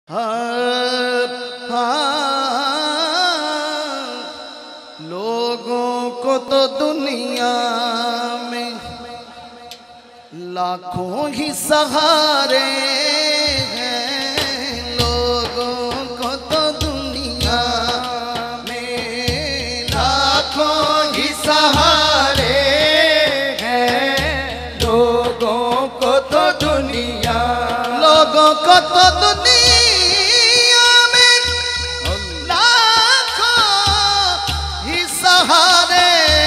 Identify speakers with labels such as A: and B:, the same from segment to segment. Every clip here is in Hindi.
A: लोगों को तो दुनिया में लाखों ही सहारे हैं, लोगों को तो दुनिया में लाखों ही सहारे हैं,
B: लोगों को तो दुनिया
A: में लाखों ही सहारे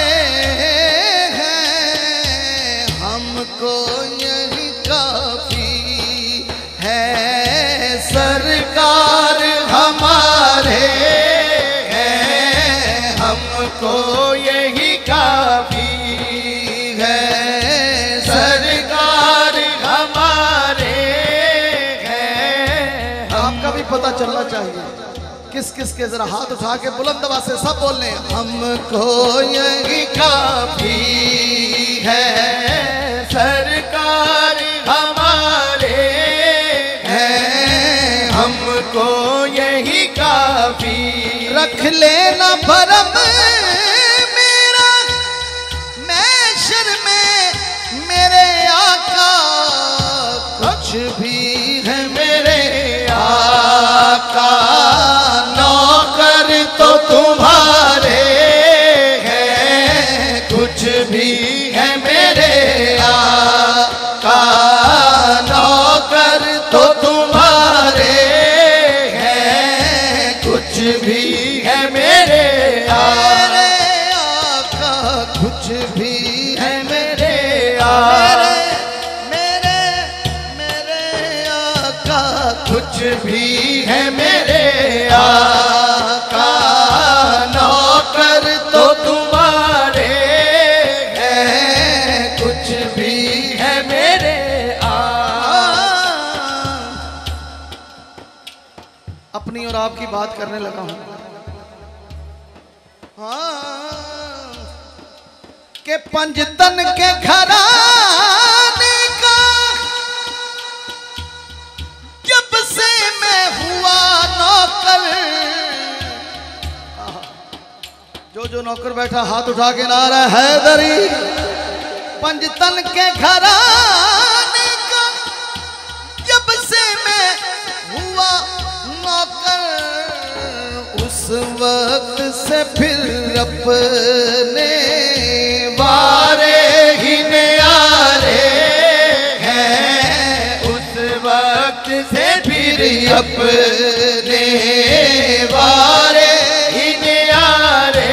A: हैं, हमको यही काफी है, सरकार हमारे हैं,
B: हमको यही काफी
A: है,
B: सरकार हमारे हैं।
A: आपका भी पता चलना चाहिए किस किस के, जरा हाथ उठा के बुलंद आवाज से सब बोल रहे हैं, हमको यही काफी है,
B: सरकार हमारे
A: है,
B: हमको यही काफी।
A: रख लेना भरम मेरा मैशर में मेरे आका, कुछ भी है मेरे आका, नौकर तो तुम्हारे हैं, कुछ भी है मेरे आका, नौकर तो तुम्हारे हैं, कुछ भी है मेरे आका, कुछ भी है मेरे आका, मेरे आका, कुछ भी है मेरे आका, नौकर तो तुम्हारे हैं, कुछ भी है मेरे आका। अपनी और आपकी बात करने लगा हूं, के पंजतन के घराने का जब से मैं हुआ नौकर, जो नौकर बैठा हाथ उठा के नारा हैदरी, पंजतन के घराने का जब से मैं हुआ नौकर, उस वक्त से फिर अपने वारे ही न्यारे हैं,
B: उस वक्त से फिर
A: अपने वारे ही न्यारे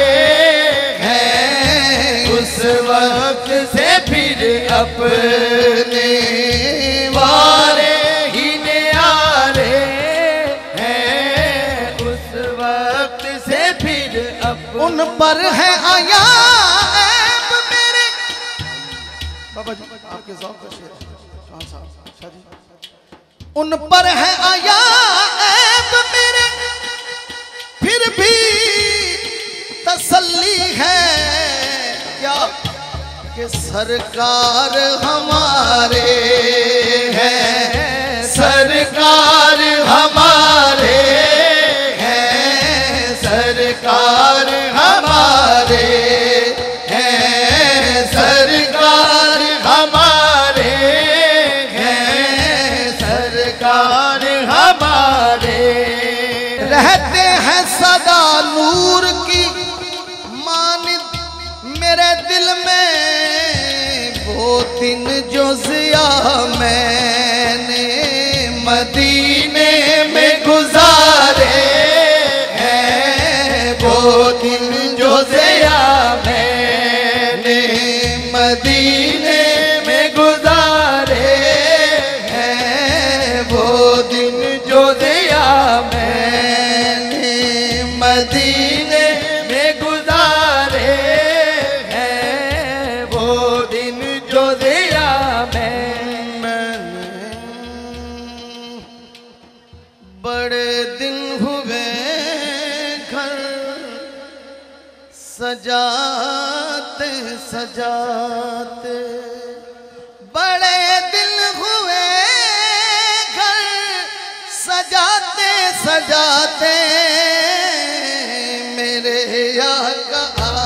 A: हैं,
B: उस वक्त से फिर
A: अपने वारे ही न्यारे
B: हैं, उस वक्त से फिर
A: उन पर है आया ऐब मेरे। बाबा जी आपके ज़ौक़ का शेर है, उन पर है आया ऐब मेरे, फिर भी तसल्ली है क्या कि सरकार हमारे हैं, सरकार हमारे हैं, सरकार हमारे हैं, सरकार हमारे हैं, सरकार हमारे रहते हैं सदा नूर की मानिद मेरे दिल में, वो दिन जो जिया मैंने मदीने में गुजारे हैं, वो दिन जो जिया मैंने मदीने में गुजारे हैं, वो दिन जो जिया मैंने मदीने में गुजारे हैं, वो दिन जो दिया मैंने। बड़े दिन हुए घर सजाते सजाते, बड़े दिन हुए घर सजाते सजाते मेरे आका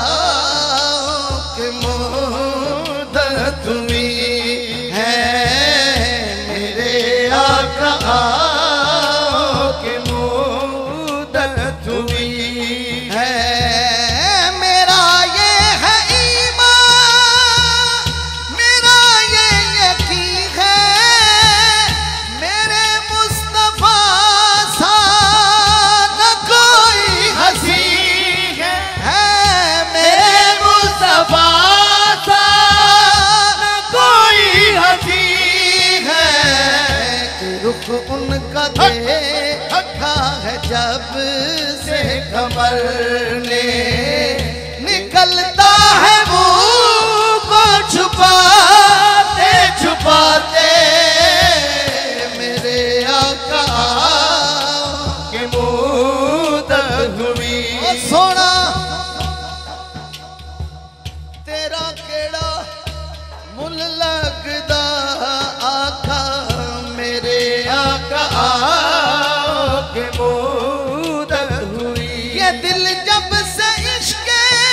A: के मुद्दत हुई है, मेरे आका
B: के मुद्दत हुई
A: है। मेरा ये है ईमान, मेरा ये यकीन है, मेरे मुस्तफा सा न कोई हसी है, मेरे मुस्तफा सा
B: न कोई हसी
A: है। कि रुख उनका देखा है जब से कमर ने, निकलता है मुंह को छुपाते छुपाते मेरे आका
B: के मुद्दत हुई।
A: ओ सोना तेरा केड़ा मुल लगदा आका मेरे आका
B: के मुद्दत हुई।
A: ये दिल जब से इश्क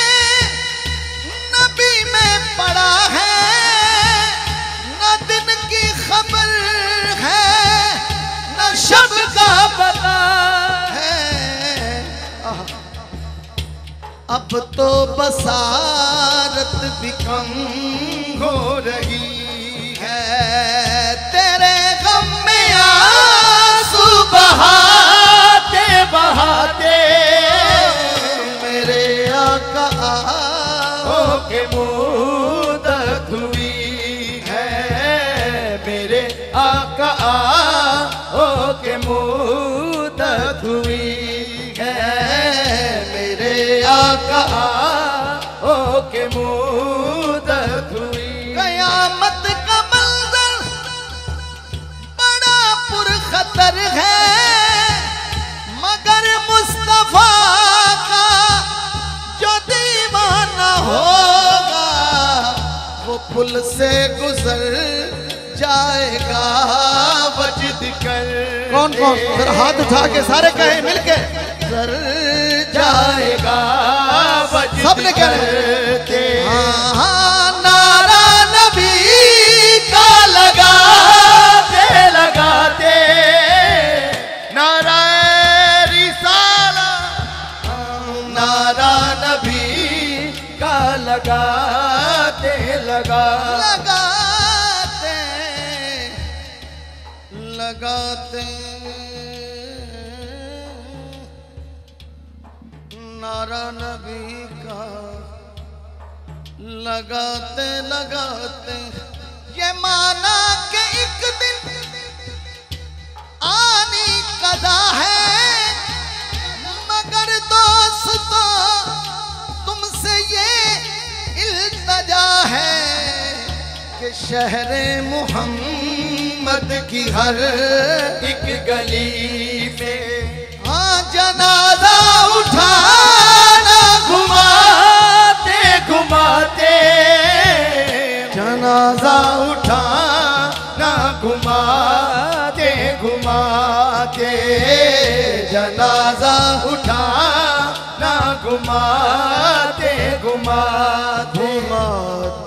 A: नबी में पड़ा है, न दिन की खबर है न शब का पता है। अब तो बसारत भी कम हो रही है, तेरे गम में आंसू
B: बहाते बहाते
A: मेरे आका
B: के मुद्दत हुई है, मेरे आका के मुद्दत हुई है,
A: मेरे आका
B: के मुद्दत हुई।
A: कयामत का मंजर बड़ा पुरखतर है, मगर मुस्तफा का जो दीवाना होगा वो पुल से गुजर जाएगा वजद कर। कौन कौन जरा हाथ उठा के सारे कहे मिलके गुजर जाएगा
B: वजद
A: सबने क्या
B: करते।
A: हाँ, नारा नबी का
B: लगाते लगाते नाराए रिसाला,
A: नारा नबी
B: का लगाते
A: लगाते लगाते नारा नबी का लगाते लगाते ये माना कि एक दिन आनी कदा है, मगर दोस्तों तुमसे ये इल्तजा है कि शहरे मुहम्मद की हर
B: एक गली में
A: हाँ जनाजा उठाना
B: घुमाते घुमाते
A: जनाजा
B: उठाना घुमाते घुमाते
A: जनाजा
B: उठाना घुमाते घुमाते
A: घुमाते